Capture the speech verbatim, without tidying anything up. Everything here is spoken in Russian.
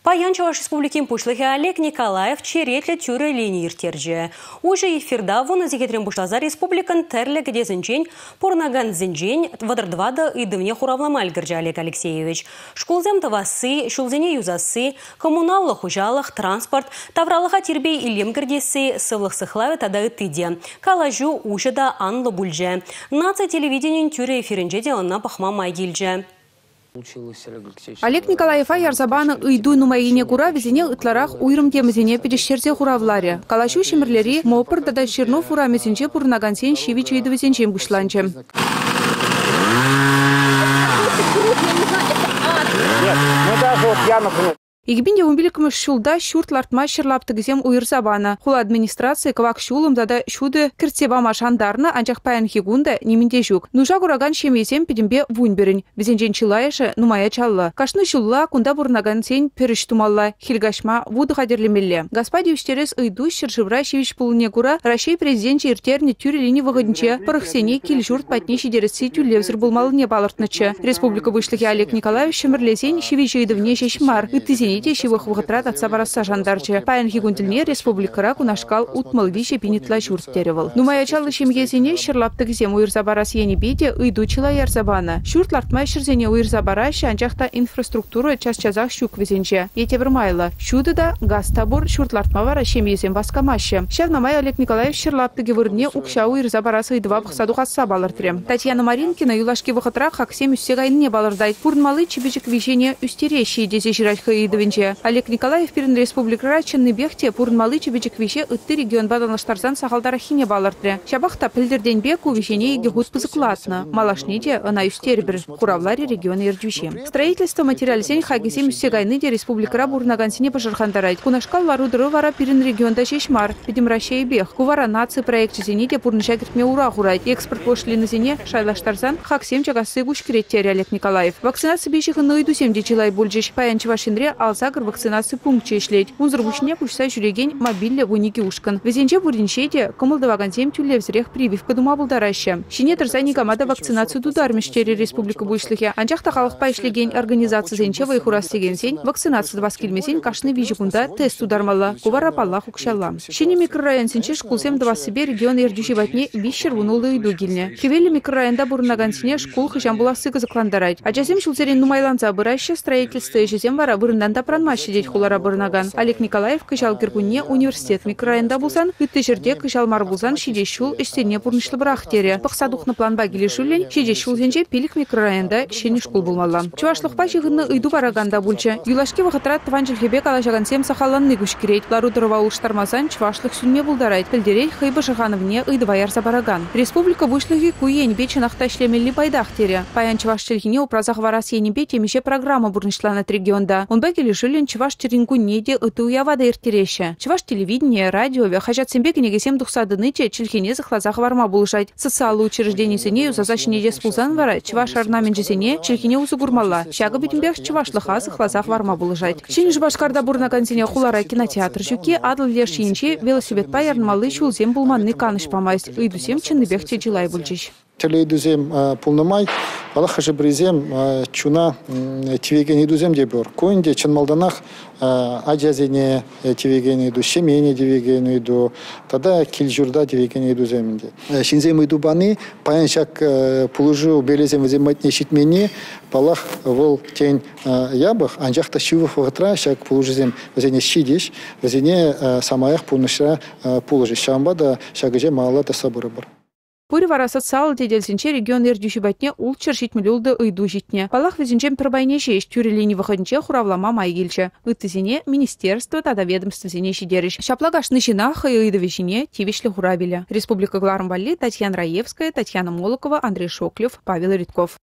Паян Чуваш Республикин пушлыхи Олег Николаев черетлі тюрі линии иртерже. Уже эфирда вон зекетрем пушлаза республикан терлі кедезінчен порнаган зінчен вадырдвада идымне хуравламаль гірже Олег Алексеевич. Школзем тавасы, шулзене юзасы, коммуналлы хужалых, транспорт, тавралыға тербей илем гірдесі, сывлық сықлавы тада ытыде. Калажу ушыда анлы бульже. Нация телевидениен тюрі эфирінже де онна пахма майгилже. Олег Николаев ярзабаны ыйду нумайине кура везене ытларах уйрым темізене педештерзе хуравларе. Калашу шимрлери мопыр дада Чернов урамесенче пурнагансен шивич ыйду везенчен бушланче. Нет, ну даже вот я, например... Игбинде умбиликмыш шулда шурт лартма шырлаптыгызем уйырсабана. Хула администрация кавак шулым дада шуды кіртсебама шандарна анчах паян хигунда немінде жүк. Нужа кураган шемесем педимбе вуньберін. Везенжен чилайышы нумая чалла. Кашны шулла кунда бурнаган сен періш тумалла. Хилгашма вуды хадерлемелле. Господи уштерес ыйду шыршыбра шевич пулыне кура Россия президенче иртерне тюрелини выгоднче. Парахсене кил журт патнеши дересі тюлевзір булмалыне балыртнычы. Республика вышлыхи Олег Николаевич шымырлесен шевич ыйдывне шешмар. Ытызене тешивых выхотрат от сабараса жандарче. Паян хигунтельне республикара кунашкал утмал вище пинитла шурттеревал. Нумая чалы шемьезене шырлаптыгзем уйырзабарас ени бейте ыйдучила ярзабана. Шурт лартмай шырзене уйырзабараш анчахта инфраструктура час-чазах щук везенче. Етеврмайла. Шуды да газ табор шурт лартмавара шемьезем васкамаще. Щавнамай Олег Николаев шырлаптыги вырне укша уйырзабарас ыйдыва пахсадухаса балыртрем. Татьяна Маринкина юлашки выхотрак хаксем үссегайне балырдайт. Пурнмалы чебежик вижение үстерещи дезе жирачха ыйдывен. Олег Николаев перен республикара чынны бехте пурнмалы чебечек вище ытты регион баданлаштарзан сахалдарахине балыртре. Шабахта пілдерден беку вишене еге гуд пызыклатны. Малашнеде ына үстербір. Куравларе регионы ердюще. Строительство материализен хагисем үссегайныде республикара бурнагансине пожархандарайт. Кунашкал ларудыры вара перен регионда шешмар. Педемращей бех. Кувара нации проекте зенеде пурнышагертме ура хурайт. Экспорт пошлины зене шайлаштарзан хаксем чагасы гушкиреттери Олег Николаев. Вакцинация бейших ныйду семде чилай бульджиш. Паянчевашинре алсагр вакцинации пункт чешлеть. Унзрбушне кушса жүреген мобильле вуники ушкан. Везенче буринчете кымылдываган тем тюлевзрех прививка дума булдараща. Шине тырзани камада вакцинацию дудармиштери республика буйшлыхе. Анчахта халықпа ишлеген организация зенче вайхурас деген сень вакцинация два скильмесень кашны вижикунда тест удармалла. Кувара паллах укшалла. Шине микрорайон сенче шкулсем два себе регион ердюши ватне вищер вунулы иду гильне. Кивели микрорайонда бурнагансине шкул хыжам буласы закландарайт. А часем шулзерин нумайланца быраща строительство ежезем вара вырынданда пранмащи деть хулара бурнаган. Олег Николаев кышал киргуне университет микрорайонда булсан, ытты жерде кышал мар булсан шидешул ишсене пурнышлы брахтере. Пахсадухны план багилешулен шидешул зенже пилик микрорайонда шени шкул булмалла. Чувашлықпа жығынны ыйду бараганда бульча. Юлашки вахатрат тванжилхебе калашаган сем сахаланны гушкирейт. Ларудырова улштармазан чувашлық сүлме булдарайт. Пілдерейт хыйбы жығанывне ыйдываярза бараган. Республика бушлыги куен беченахта шлемелли пайдахтере. Паян чувашчылхине упразах варас енебе темеше программа бурнышланат регионда. Он багилешулен чуваш терингу неде ыты уявада иртереше. Чуваш телевидение, радио, хажат сембе кенегесем духсадыныче чилхине захлазах варма булышать. Социалы учреждений сене узазачнеде спулзан вара чуваш орнаменджесене чилхине узугурмалла. Шага битимбех чувашлыха захлазах варма булышать. Чиниш башкарда бурнагансене хулара кинотеатр жуки адл лешинче велосипед паярнмалы шулзем булманны каныш памайст. Ыйдусем чынныбех чежилай булчиш. Телеидузем полномай, алахажи бризем чуна тивеген идузем дебор. Коинде чынмалданах аджазене тивеген иду, шемене тивеген иду, тогда кильжурда тивеген идуземде. Шинзем иду баны, паяншак пулужу белезем взематне шитмене, палах вол тень ябах, анжахта шивов ватра, шак пулужезем взене шидиш, взене самаях пулныша пулужи. Шамбада шагыже малата сабурабар. Пури вара социал деделсенче регион ердюши батне ул чершитмелі улды ыйду житне. Палах везенчем пірбайне шеш тюрелини выходнче хуравлама майгильче. Ыттызене министерство тада ведомство зене шидериш. Шаплагашны шинах и ыйды вещине тивишлі хурабеля. Республика Глармбали, Татьяна Раевская, Татьяна Молокова, Андрей Шоклев, Павел Ритков.